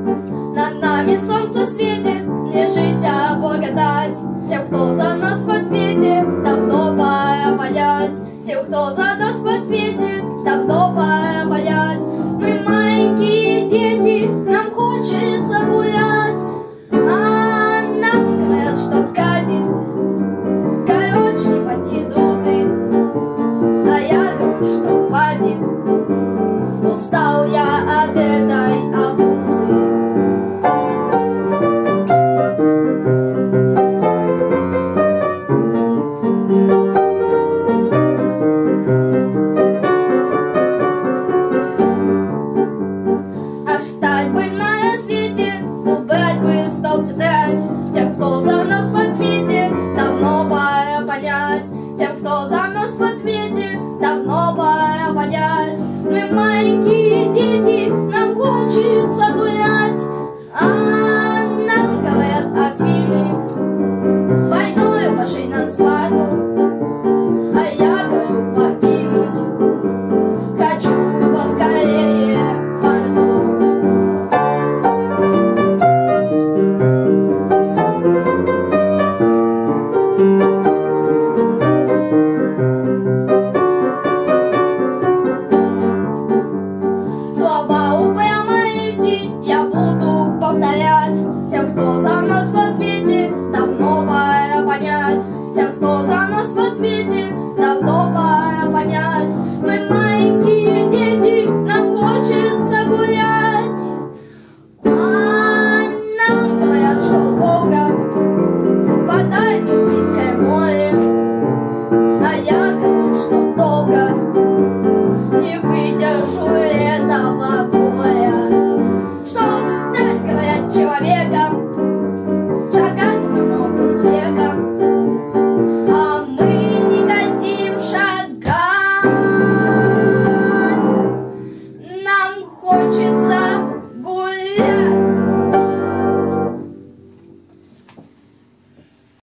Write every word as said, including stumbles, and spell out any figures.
Над нами солнце светит, держися благодать. Тем, кто за нас в ответе, давно пора понять. Тем, кто за нас в ответе, давно пора понять. Мы маленькие дети, нам хочется